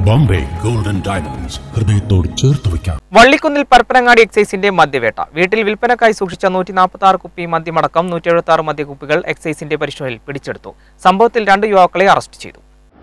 Bombay golden diamonds ഹൃദയത്തോട് ചേർത്ത് വയ്ക്കാം. വള്ളിക്കുന്നിൽ പരപ്പനങ്ങാടി എക്സൈസിന്റെ മദ്യവേട്ട. വീട്ടിൽ വിൽപ്പനക്കായി സൂക്ഷിച്ച 146 കുപ്പി മദ്യമടക്കം 176 മദ്യക്കുപ്പികൾ എക്സൈസിന്റെ പരിശോധനയിൽ പിടിച്ചെടുത്തു. സംഭവത്തിൽ 2 യുവാക്കളെ അറസ്റ്റ് ചെയ്തു.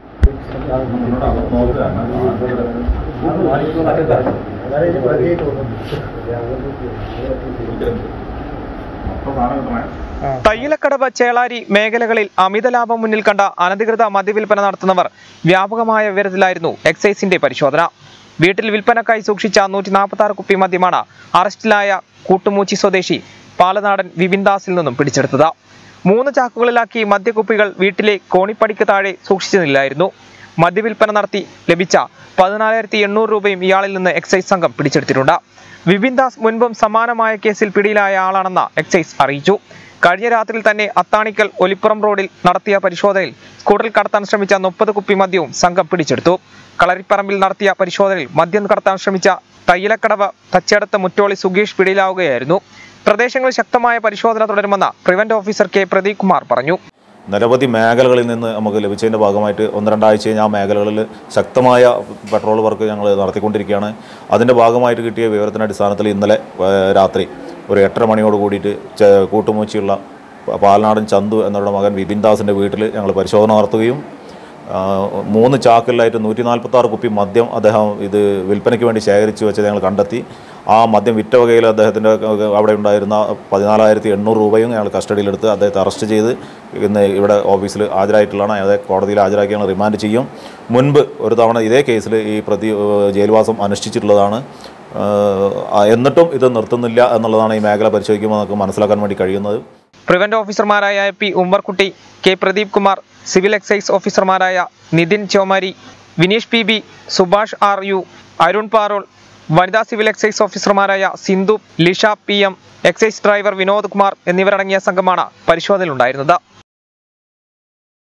തയ്യിലക്കടവ് ചേളാരി മേഖലകളിൽ അമിത ലാഭം മുന്നിൽ കണ്ട അനധികൃത മദ്യവിൽപ്പന നടത്തുന്നവർ വ്യാപകമായ വിവരത്തിലായിരുന്നു എക്സൈസിന്റെ പരിശോധന. വീട്ടിൽ വിൽപ്പനക്കായി സൂക്ഷിച്ച 146 കുപ്പി മദ്യമാണ് അറസ്റ്റിലായ കൂട്ടുമൂച്ചി സ്വദേശി പാലനാടൻ വിപിൻദാസിൽ നിന്നും പിടിച്ചെടുത്തത്. 3 ചാക്കുകളിലാക്കി മദ്യക്കുപ്പികൾ വീട്ടിലെ കോണിപ്പടിക്ക് താഴെ സൂക്ഷിച്ചിരുന്നില്ലായിരുന്നു. മദ്യവിൽപ്പന നടത്തി ലഭിച്ച 14,800 രൂപയും ഇയാളിൽ നിന്ന് എക്സൈസ് സംഘം പിടിച്ചെടുത്തിട്ടുണ്ട്. വിപിൻദാസ് മുൻപും സമാനമായ കേസിൽ പിടിയിലായ ആളാണെന്ന് എക്സൈസ് അറിയിച്ചു. കഴിഞ്ഞ രാത്രിയിൽ തന്നെ അത്താണിക്കൽ ഒലിപ്പുറം റോഡിൽ നടത്തിയ പരിശോധനയിൽ സ്കൂട്ടറിൽ കടത്താൻ ശ്രമിച്ച 30 കുപ്പി മദ്യവും സംഘം പിടിച്ചെടുത്തു. കളരിപ്പറമ്പിൽ നടത്തിയ പരിശോധനയിൽ മദ്യം കടത്താൻ ശ്രമിച്ച തയ്യിലക്കടവ് തച്ചേടത്ത് മുറ്റോളി സുഗേഷ് പിടിയിലാവുകയായിരുന്നു. പ്രദേശങ്ങളിൽ ശക്തമായ പരിശോധന തുടരുമെന്ന് prevent officer K Pradeep Kumar പറഞ്ഞു. നിരവധി മേഖലകളിൽ നിന്ന് നമുക്ക് ലഭിച്ചതിൻ്റെ ഭാഗമായിട്ട് 1-2 ആഴ്ച കഴിഞ്ഞ് ആ മേഖലകളിൽ ശക്തമായ പെട്രോൾ വർക്ക് ഞങ്ങൾ നടത്തിക്കൊണ്ടിരിക്കുകയാണ്. അതിൻ്റെ ഭാഗമായിട്ട് കിട്ടിയ വിവരത്തിൻ്റെ അടിസ്ഥാനത്തിൽ ഇന്നലെ രാത്രി ഒരു 8:30 മണിയോട് കൂടിയിട്ട് കൂട്ടുമൂച്ചിയുള്ള പാലനാടൻ ചന്തു എന്നവരുടെ മകൻ വിപിൻദാസിൻ്റെ വീട്ടിൽ ഞങ്ങൾ പരിശോധന നടത്തുകയും 3 ചാക്കിലായിട്ട് 146 കുപ്പി മദ്യം അദ്ദേഹം ഇത് വിൽപ്പനയ്ക്ക് വേണ്ടി ശേഖരിച്ച് വെച്ചത് ഞങ്ങൾ കണ്ടെത്തി. ആ മദ്യം വിറ്റ വകയിൽ അദ്ദേഹത്തിൻ്റെ അവിടെ ഉണ്ടായിരുന്ന 14,800 രൂപയും ഞങ്ങൾ കസ്റ്റഡിയിലെടുത്ത് അദ്ദേഹത്തെ അറസ്റ്റ് ചെയ്ത് ഇന്ന് ഇവിടെ ഓഫീസിൽ ഹാജരായിട്ടുള്ളതാണ്. അതേ കോടതിയിൽ ഹാജരാക്കി ഞങ്ങൾ റിമാൻഡ് ചെയ്യും. മുൻപ് ഒരു തവണ ഇതേ കേസിൽ ഈ പ്രതി ജയിൽവാസം അനുഷ്ഠിച്ചിട്ടുള്ളതാണ്. എന്നിട്ടും ഇത് നിർത്തുന്നില്ല എന്നുള്ളതാണ് ഈ മേഖല പരിശോധിക്കുമ്പോൾ നമുക്ക് മനസ്സിലാക്കാൻ വേണ്ടി കഴിയുന്നത്. പ്രിവന്റ് ഓഫീസർമാരായ P Ummerkutty, K Pradeep Kumar, civil excise ഓഫീസർമാരായ നിതിൻ ചോമാരി, വിനീഷ് PB, സുഭാഷ് RU, അരുൺ പാറോൾ, വനിതാ സിവിൽ എക്സൈസ് ഓഫീസർമാരായ Sindhu, Lisha PM, excise driver Vinod Kumar എന്നിവരടങ്ങിയ സംഘമാണ് പരിശോധനയിലുണ്ടായിരുന്നത്.